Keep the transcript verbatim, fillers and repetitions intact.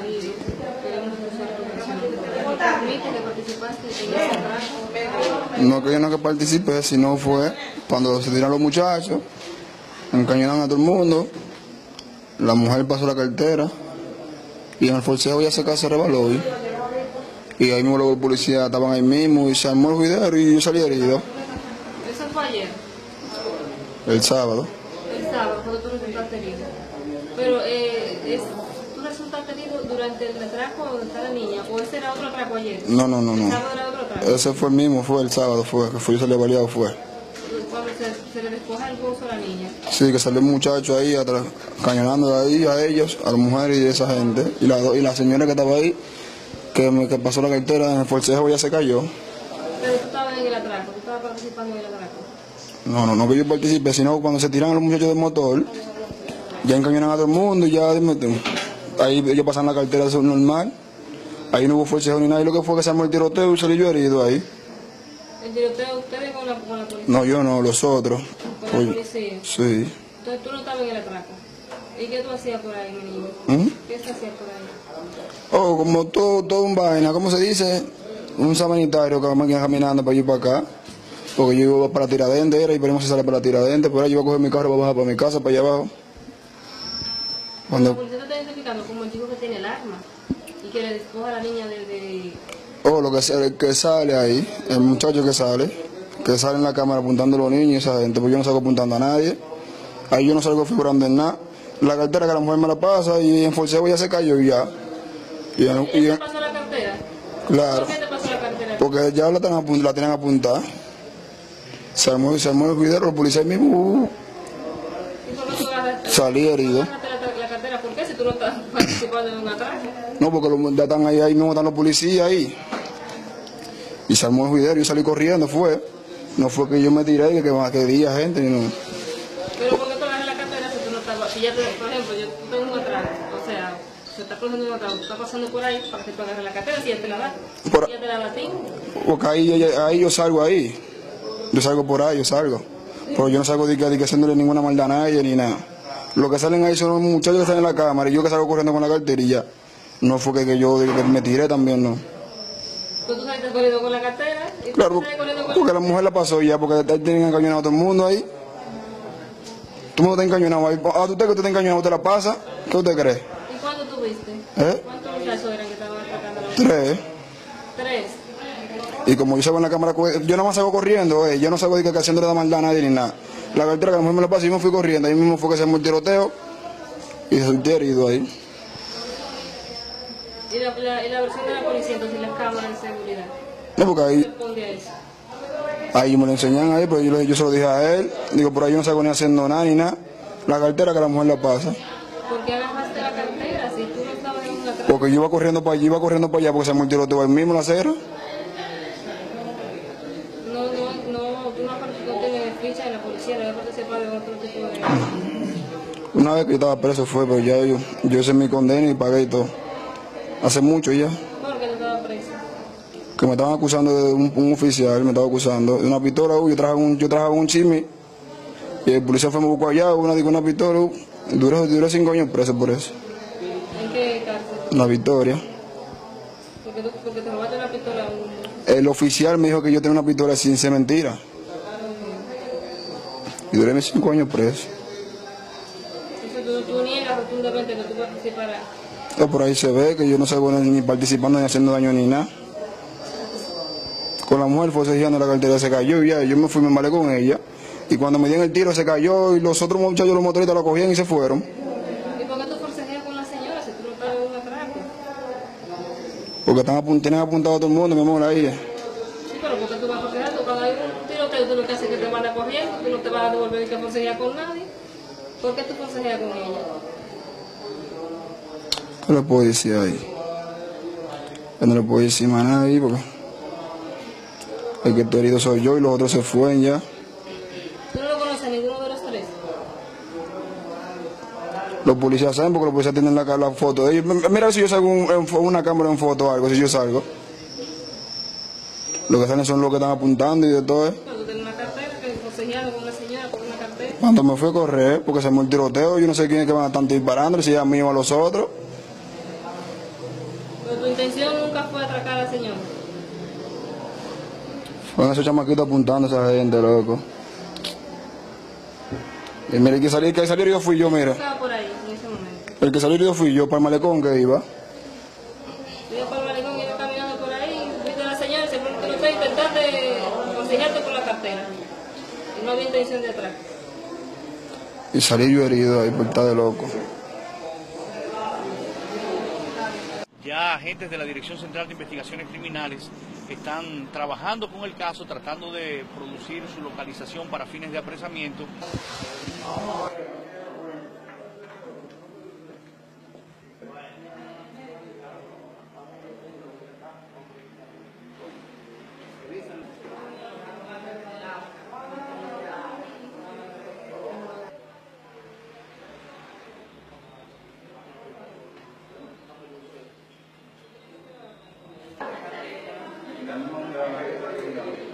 herido, queremos usar profesional. ¿Permite que participaste en ese atraco? No que yo no que participé, sino fue cuando se tiran los muchachos, encañonan a todo el mundo, la mujer pasó la cartera y en el forcejeo ya se casa rebaló. Y, y ahí mismo los policías estaban ahí mismo y se armó el juidero y yo salí herido. ¿Eso fue ayer? El sábado. El sábado, cuando tú resultaste herido. Pero, eh, es, ¿tú resultaste herido durante el atraco donde está la niña? ¿O ese era otro atraco ayer? No, no, no, ¿El no. sábado era otro atraco? Ese fue el mismo, fue el sábado, fue, que fue, yo salí baleado, fue. Cuando se, se le despoja el bolso a la niña. Sí, que salió un muchacho ahí, atrás, cañonando ahí a ellos, a las mujeres y a esa gente. Y la, y la señora que estaba ahí, que, me, que pasó la cartera en el forcejeo ya se cayó. Pero tú estabas en el atraco, tú estabas participando en el atraco. No, no, no que yo participe, sino cuando se tiran los muchachos del motor, ya encañonan a todo el mundo y ya ahí ellos pasan la cartera normal, ahí no hubo forcejeo ni nada, y lo que fue que se armó el tiroteo y salí yo herido ahí. ¿El tiroteo ustedes con la, con la policía? No, yo no, los otros. ¿Con la policía? Sí. Entonces tú no estabas en el atraco. ¿Y qué tú hacías por ahí, mi niño? ¿Mm? ¿Qué se hacía por ahí? Oh, como todo, todo un vaina, ¿cómo se dice? Un sabanitario que vamos caminando para allí y para acá. Porque yo iba para Tiradentes, era, y veremos si sale para Tiradentes, pero ahí yo iba a coger mi carro para bajar para mi casa, para allá abajo. Cuando... La policía te está identificando como el chico que tiene el arma y que le despoja a la niña de... de... Oh, lo que, el que sale ahí, el muchacho que sale, que sale en la cámara apuntando a los niños y esa gente, pues yo no salgo apuntando a nadie. Ahí yo no salgo figurando en nada. La cartera que la mujer me la pasa y en forcejeo ya se cayó y ya. Y ya, ¿Y y te pasó la cartera? Claro. ¿Por qué te pasó la cartera? Porque ya la, tienen, la tienen apuntada. Se armó, se armó el juidero, los policías mismos. Uh, ¿Y por qué tú agarraste, salí herido. la, la cartera? ¿Por qué si tú no estás participando en un atraco? No, porque los, ya están ahí, ahí mismo están los policías ahí. Y se armó el juidero, yo salí corriendo, fue. No fue que yo me tiré y que, que, que di a gente, no. Pero ¿por qué tú agarras la cartera si tú no estás... Si ya te, por ejemplo, yo tengo un atraco, o sea, se está produciendo un atraco, tú estás pasando por ahí para que tú agarres la cartera si ya te la da. Por, si ya te la da a ti. Porque ahí, ahí yo salgo ahí. Yo salgo por ahí, yo salgo. Pero yo no salgo de que, de que haciéndole ninguna maldad a nadie ni nada. Los que salen ahí son los muchachos que están en la cámara y yo que salgo corriendo con la cartera y ya. No fue que, que yo que me tiré también, no. Pues tú saliste corriendo con la cartera y tú Claro, saliste corriendo con porque la... la mujer la pasó ya, porque ahí tienen encañonado a todo el mundo ahí. Todo el mundo está encañonado ahí. Ah, usted que usted está encañonado, usted la pasa. ¿Qué usted cree? ¿Y cuánto tuviste? ¿Eh? ¿Cuántos muchachos eran que estaban atacando a la mujer? Tres. Tres. Y como yo salgo en la cámara, yo nada más salgo corriendo, eh. Yo no salgo de que, que haciéndole la maldad a nadie ni nada. La cartera que la mujer me la pasó y me fui corriendo. Ahí mismo fue que se armó el tiroteo y resulté herido ahí. ¿Y la, la, y la versión de la policía, entonces las cámaras de seguridad? No, porque ahí, ¿Qué responde a eso? ahí me lo enseñan ahí, pero yo, yo se lo dije a él. Digo, por ahí yo no salgo ni haciendo nada ni nada. La cartera que la mujer la pasa. ¿Por qué agarraste la cartera si tú no estabas en una atraco? Porque yo iba corriendo para allí, iba corriendo para allá porque se armó el tiroteo ahí mismo en la acera. No, no, no, tú no, no tienes ficha en la policía, debes participar de otro tipo de... Una vez que yo estaba preso fue, pero ya yo, yo hice mi condena y pagué y todo. Hace mucho ya. ¿Por qué tú estabas preso? Que me estaban acusando de un, un oficial, me estaba acusando de una pistola. Uh, yo trabajaba un, yo trabajaba un chisme y el policía fue me buscó allá, una digo una pistola. Uh, duré, duré cinco años preso por eso. ¿En qué cárcel? La Victoria. Porque, tú, porque te robaste la pistola a un... El oficial me dijo que yo tenía una pistola sin ser mentira. Y duré mis cinco años preso. Entonces tú, tú niegas rotundamente que tú participarás. No, por ahí se ve que yo no salgo ni participando ni haciendo daño ni nada. Con la mujer forcejeando la cartera se cayó y ya, yo me fui, me embalé con ella. Y cuando me dieron el tiro se cayó y los otros muchachos, los motoristas, lo cogían y se fueron. ¿Y por qué tú forcejeas con la señora si tú no estabas en un atraco? Porque están apun tienen apuntado a todo el mundo, mi amor, ahí. Sí, pero ¿por qué tú vas forcejeando? Cuando hay un tiroteo, tú lo que haces es que te van a corriendo, tú no te vas a devolver y que forcejear con nadie. ¿Por qué tú forcejeas con ella? ¿Qué le puedo decir ahí? Yo no le puedo decir más a nadie porque el que está herido soy yo y los otros se fueron ya. ¿Tú no lo conoces a ninguno de los tres? Los policías saben porque los policías tienen la, la foto de ellos. Mira si yo salgo un, en una cámara en foto o algo, si yo salgo. Lo que salen son los que están apuntando y de todo. Pero tú tienes una cartera que forcejearon con una señora con una cartera. Cuando me fui a correr, porque se armó el tiroteo, yo no sé quién es que van a estar disparando, si es a mí o a los otros. intención nunca fue atracar al señor? Fueron esos chamaquitos apuntando a esa gente, loco. Y mire, el que salió, el que salió yo fui yo, mira. Estaba por ahí en ese momento. El que salió yo fui yo, para el malecón que iba. Yo para el malecón iba caminando por ahí, viste a la señora y se pone que no estoy intentando aconsejarte con la cartera. Y no había intención de atracar. Y salí yo herido ahí por estar de loco. Ya agentes de la Dirección Central de Investigaciones Criminales están trabajando con el caso, tratando de producir su localización para fines de apresamiento. Gracias.